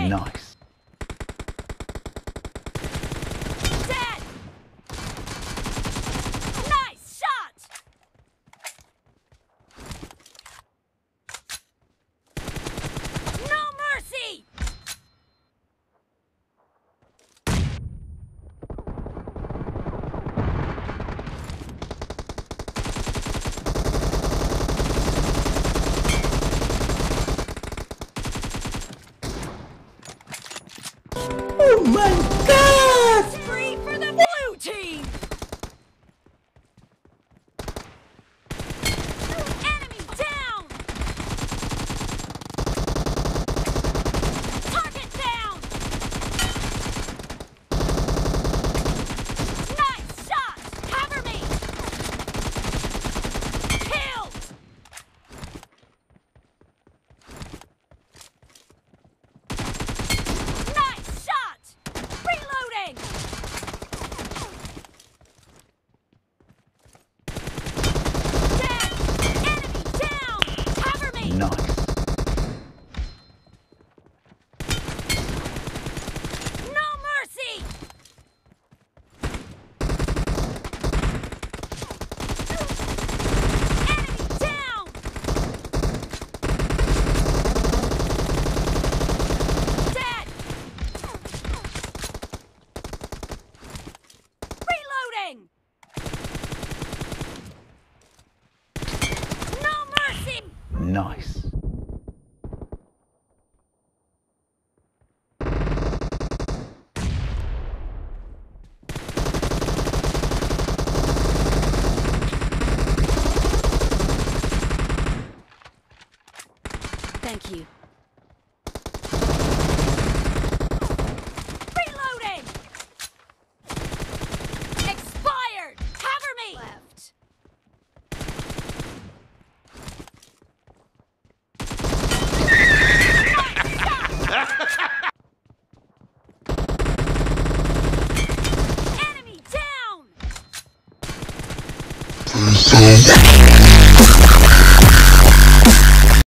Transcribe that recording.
Nice. Dead! Nice shot! No mercy! Oh my god! Spree for the blue team! Enemy down! Target down! Nice shot! Cover me! Killed! Nice shot! Reloading! Dead! Enemy down! Cover me! Nice. No mercy! Enemy down! Dead! Reloading! No mercy! Nice. Thank you. Reloading! Expired! Cover me! Left. Enemy down!